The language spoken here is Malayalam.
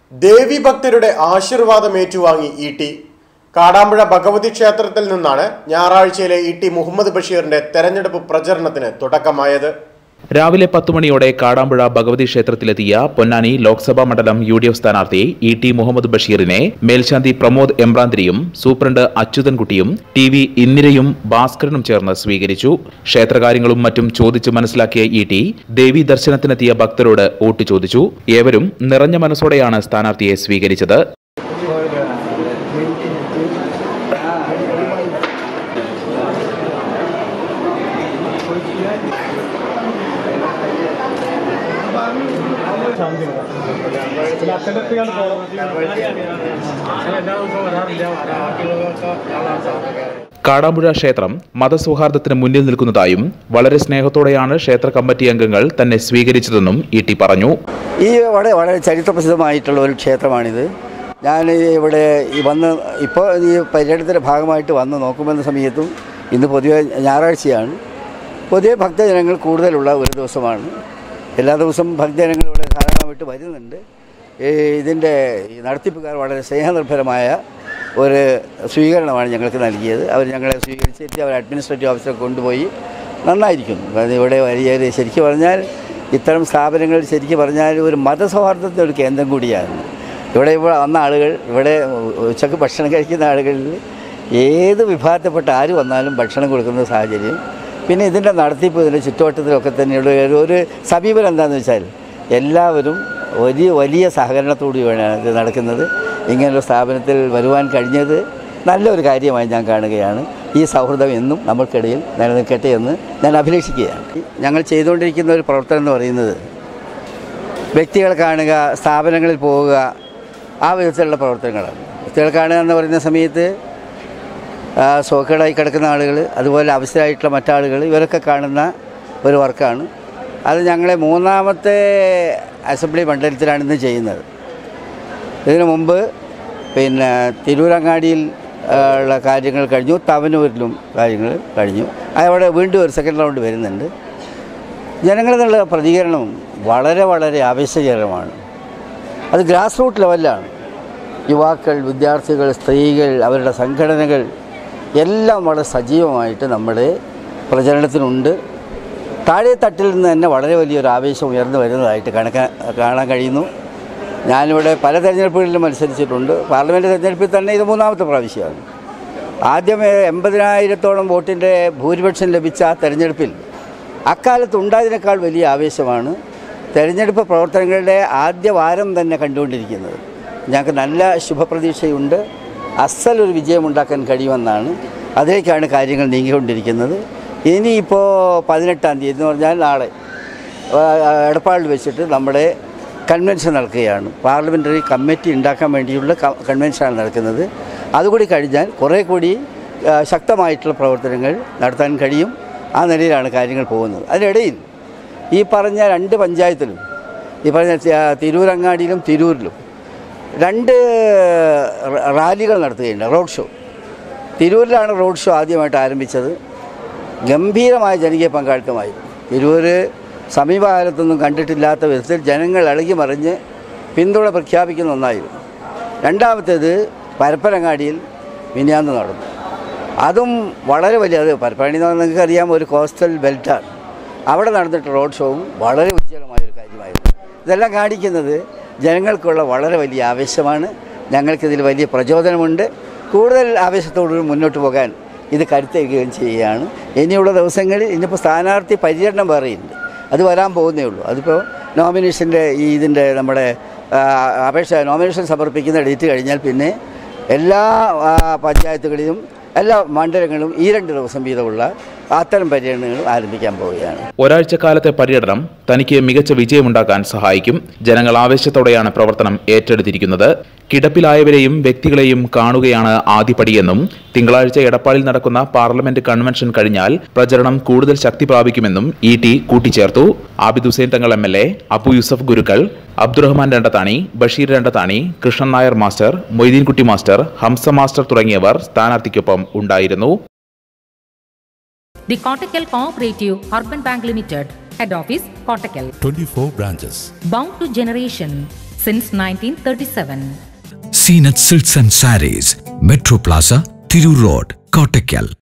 ദേവി ഭക്തരുടെ ആശീർവാദം ഏറ്റുവാങ്ങി ഇ.ടി. കാടാമ്പുഴ ഭഗവതി ക്ഷേത്രത്തിൽ നിന്നാണ് ഞായറാഴ്ചയിലെ ഇ.ടി. മുഹമ്മദ് ബഷീറിന്റെ തെരഞ്ഞെടുപ്പ് പ്രചരണത്തിന് തുടക്കമായത്. രാവിലെ 10 മണിയോടെ കാടാമ്പുഴ ഭഗവതി ക്ഷേത്രത്തിലെത്തിയ പൊന്നാനി ലോക്സഭാ മണ്ഡലം UDF സ്ഥാനാർത്ഥി ഇ.ടി. മുഹമ്മദ് ബഷീറിനെ മേൽശാന്തി പ്രമോദ് എമ്പ്രാന്തിരിയും സൂപ്രണ്ട് അച്യുതൻകുട്ടിയും TV ഇന്ദിരയും ഭാസ്കരനും ചേർന്ന് സ്വീകരിച്ചു. ക്ഷേത്രകാര്യങ്ങളും മറ്റും ചോദിച്ചു മനസ്സിലാക്കിയ ഇ.ടി. ദേവി ദർശനത്തിനെത്തിയ ഭക്തരോട് വോട്ട് ചോദിച്ചു. ഏവരും നിറഞ്ഞ മനസ്സോടെയാണ് സ്ഥാനാർത്ഥിയെ സ്വീകരിച്ചത്. കാടാമ്പുഴ ക്ഷേത്രം മതസൗഹാർദ്ദത്തിന് മുന്നിൽ നിൽക്കുന്നതായും വളരെ സ്നേഹത്തോടെയാണ് ക്ഷേത്ര കമ്മിറ്റി അംഗങ്ങൾ തന്നെ സ്വീകരിച്ചതെന്നും ഇ.ടി. പറഞ്ഞു. ഈ വളരെ ചരിത്രപ്രസിദ്ധമായിട്ടുള്ള ഒരു ക്ഷേത്രമാണിത്. ഞാൻ ഇവിടെ ഇപ്പോൾ ഈ പര്യടനത്തിൻ്റെ ഭാഗമായിട്ട് വന്ന് നോക്കുമെന്ന സമയത്തും ഇന്ന് പൊതുവെ ഞായറാഴ്ചയാണ്. പൊതുവെ ഭക്തജനങ്ങൾ കൂടുതലുള്ള ഒരു ദിവസമാണ്. എല്ലാ ദിവസവും ഭക്തജനങ്ങൾ ഇവിടെ ധാരാളമായിട്ട് വരുന്നുണ്ട്. ഇതിൻ്റെ നടത്തിപ്പുകാർ വളരെ സ്നേഹനിർഭരമായ ഒരു സ്വീകരണമാണ് ഞങ്ങൾക്ക് നൽകിയത്. അവർ ഞങ്ങളെ സ്വീകരിച്ചിട്ട് അവർ അഡ്മിനിസ്ട്രേറ്റീവ് ഓഫീസറെ കൊണ്ടുപോയി നന്നായിരിക്കുന്നു. കാരണം ഇവിടെ വലിയ ശരിക്കും പറഞ്ഞാൽ ഇത്തരം സ്ഥാപനങ്ങൾ ശരിക്കും പറഞ്ഞാൽ ഒരു മതസൗഹാർദ്ദത്തിൻ്റെ ഒരു കേന്ദ്രം കൂടിയാണ്. ഇവിടെ വന്ന ആളുകൾ, ഇവിടെ ഉച്ചക്ക് ഭക്ഷണം കഴിക്കുന്ന ആളുകളിൽ ഏത് വിഭാഗത്തിൽപ്പെട്ട ആര് വന്നാലും ഭക്ഷണം കൊടുക്കുന്ന സാഹചര്യം. പിന്നെ ഇതിൻ്റെ നടത്തിപ്പ്, ഇതിൻ്റെ ചുറ്റുവട്ടത്തിലൊക്കെ തന്നെയുള്ള ഒരു സമീപനം എന്താണെന്ന് വെച്ചാൽ എല്ലാവരും വലിയ സഹകരണത്തോടുകൂടിയാണ് ഇത് നടക്കുന്നത്. ഇങ്ങനൊരു സ്ഥാപനത്തിൽ വരുവാൻ കഴിഞ്ഞത് നല്ലൊരു കാര്യമായി ഞാൻ കാണുകയാണ്. ഈ സൗഹൃദം എന്നും നമ്മൾക്കിടയിൽ നിലനിൽക്കട്ടെ എന്ന് ഞാൻ അഭിലഷിക്കുകയാണ്. ഞങ്ങൾ ചെയ്തുകൊണ്ടിരിക്കുന്ന ഒരു പ്രവർത്തനം എന്ന് പറയുന്നത് വ്യക്തികളെ കാണുക, സ്ഥാപനങ്ങളിൽ പോവുക, ആ വിധത്തിലുള്ള പ്രവർത്തനങ്ങളാണ്. വ്യക്തികളെ കാണുക എന്ന് പറയുന്ന സമയത്ത് സോക്കേടായി കിടക്കുന്ന ആളുകൾ, അതുപോലെ അവശരായിട്ടുള്ള മറ്റാളുകൾ, ഇവരൊക്കെ കാണുന്ന ഒരു വർക്കാണ്. അത് ഞങ്ങളെ 3ാമത്തെ അസംബ്ലി മണ്ഡലത്തിലാണ് ഇന്ന് ചെയ്യുന്നത്. ഇതിനു മുമ്പ് തിരൂരങ്ങാടിയിൽ ഉള്ള കാര്യങ്ങൾ കഴിഞ്ഞു, തവനൂരിലും കാര്യങ്ങൾ കഴിഞ്ഞു. അവിടെ വീണ്ടും ഒരു സെക്കൻഡ് റൗണ്ട് വരുന്നുണ്ട്. ജനങ്ങളിൽ നിന്നുള്ള പ്രതികരണം വളരെ വളരെ ആവേശകരമാണ്. അത് ഗ്രാസ് റൂട്ട് ലെവലിലാണ്. യുവാക്കൾ, വിദ്യാർത്ഥികൾ, സ്ത്രീകൾ, അവരുടെ സംഘടനകൾ എല്ലാം വളരെ സജീവമായിട്ട് നമ്മുടെ പ്രചരണത്തിനുണ്ട്. താഴെ തട്ടിൽ നിന്ന് തന്നെ വളരെ വലിയൊരു ആവേശം ഉയർന്നു വരുന്നതായിട്ട് കാണാൻ കഴിയുന്നു. ഞാനിവിടെ പല തെരഞ്ഞെടുപ്പുകളിലും മത്സരിച്ചിട്ടുണ്ട്. പാർലമെൻറ്റ് തെരഞ്ഞെടുപ്പിൽ തന്നെ ഇത് 3ാമത്തെ പ്രാവശ്യമാണ്. ആദ്യം 80,000-ഓളം വോട്ടിൻ്റെ ഭൂരിപക്ഷം ലഭിച്ച ആ തെരഞ്ഞെടുപ്പിൽ അക്കാലത്ത് ഉണ്ടായതിനേക്കാൾ വലിയ ആവേശമാണ് തെരഞ്ഞെടുപ്പ് പ്രവർത്തനങ്ങളുടെ ആദ്യ വാരം തന്നെ കണ്ടുകൊണ്ടിരിക്കുന്നത്. ഞങ്ങൾക്ക് നല്ല ശുഭപ്രതീക്ഷയുണ്ട്. അസലൊരു വിജയമുണ്ടാക്കാൻ കഴിയുമെന്നാണ്. അതിലേക്കാണ് കാര്യങ്ങൾ നീങ്ങിക്കൊണ്ടിരിക്കുന്നത്. ഇനിയിപ്പോൾ 18-ാം തീയതി എന്ന് പറഞ്ഞാൽ നാളെ എടപ്പാളിൽ വെച്ചിട്ട് നമ്മുടെ കൺവെൻഷൻ നടക്കുകയാണ്. പാർലമെൻ്ററി കമ്മിറ്റി ഉണ്ടാക്കാൻ വേണ്ടിയുള്ള കൺവെൻഷനാണ് നടക്കുന്നത്. അതുകൂടി കഴിഞ്ഞാൽ കുറേ കൂടി ശക്തമായിട്ടുള്ള പ്രവർത്തനങ്ങൾ നടത്താൻ കഴിയും. ആ നിലയിലാണ് കാര്യങ്ങൾ പോകുന്നത്. അതിനിടയിൽ ഈ പറഞ്ഞ 2 പഞ്ചായത്തിലും, ഈ പറഞ്ഞ തിരൂരങ്ങാടിയിലും തിരൂരിലും 2 റാലികൾ നടത്തുകയുണ്ട്, റോഡ് ഷോ. തിരൂരിലാണ് റോഡ് ഷോ ആദ്യമായിട്ട് ആരംഭിച്ചത്. ഗംഭീരമായ ജനകീയ പങ്കാളിത്തമായിരുന്നു. തിരൂർ സമീപകാലത്തൊന്നും കണ്ടിട്ടില്ലാത്ത വിധത്തിൽ ജനങ്ങൾ ഇളകി മറിഞ്ഞ് പിന്തുണ പ്രഖ്യാപിക്കുന്ന ഒന്നായിരുന്നു. രണ്ടാമത്തേത് പരപ്പനങ്ങാടിയിൽ മിനിയാന്ന് നടന്നു. അതും വളരെ വലിയ, അത് പരപ്പനങ്ങാടി എന്ന് പറഞ്ഞാൽ നിങ്ങൾക്കറിയാം ഒരു കോസ്റ്റൽ ബെൽറ്റാണ്. അവിടെ നടന്നിട്ട് റോഡ് ഷോവും വളരെ ഉജ്ജ്വലമായൊരു കാര്യമായിരുന്നു. ഇതെല്ലാം കാണിക്കുന്നത് ജനങ്ങൾക്കുള്ള വളരെ വലിയ ആവേശമാണ്. ഞങ്ങൾക്കിതിൽ വലിയ പ്രചോദനമുണ്ട്. കൂടുതൽ ആവേശത്തോടുകൂടി മുന്നോട്ട് പോകാൻ ഇത് കരുത്തേൽക്കുകയും ചെയ്യുകയാണ്. ഇനിയുള്ള ദിവസങ്ങളിൽ ഇനിയിപ്പോൾ സ്ഥാനാർത്ഥി പര്യടനം വേറെയുണ്ട്. അത് വരാൻ പോകുന്നേ ഉള്ളൂ. അതിപ്പോൾ നോമിനേഷൻ്റെ ഇതിൻ്റെ നമ്മുടെ നോമിനേഷൻ സമർപ്പിക്കുന്ന ഡേറ്റ് കഴിഞ്ഞാൽ പിന്നെ എല്ലാ പഞ്ചായത്തുകളിലും എല്ലാ മണ്ഡലങ്ങളിലും ഈ 2 ദിവസം വീതമുള്ള അത്തരം പര്യടനങ്ങളും ആരംഭിക്കാൻ പോവുകയാണ്. ഒരാഴ്ചക്കാലത്തെ പര്യടനം തനിക്ക് മികച്ച വിജയമുണ്ടാക്കാൻ സഹായിക്കും. ജനങ്ങൾ ആവേശത്തോടെയാണ് പ്രവർത്തനം ഏറ്റെടുത്തിരിക്കുന്നത്. കിടപ്പിലായവരെയും വ്യക്തികളെയും കാണുകയാണ് ആദ്യപടിയെന്നും തിങ്കളാഴ്ച എടപ്പാളിൽ നടക്കുന്ന പാർലമെന്റ് കൺവെൻഷൻ കഴിഞ്ഞാൽ പ്രചരണം കൂടുതൽ ശക്തി പ്രാപിക്കുമെന്നും ഇ.ടി. കൂട്ടിച്ചേർത്തു. Abid Hussain Thangal MLA, Abu Yusuf Gurukkal, Abdurahman Randathani, Basheer Randathani, Krishnan Nair master, Moideenkutty master, Hamsa master തുടങ്ങിയവർ സ്ഥാനാർത്ഥിക്കൊപ്പം ഉണ്ടായിരുന്നു. The Kottakkal Cooperative Urban Bank Limited, Head Office, Kottakkal. 24 branches. Bound to generation. since 1937. Seenat Silks and Sarees, Metro Plaza, Thiru Road, Kottakkal.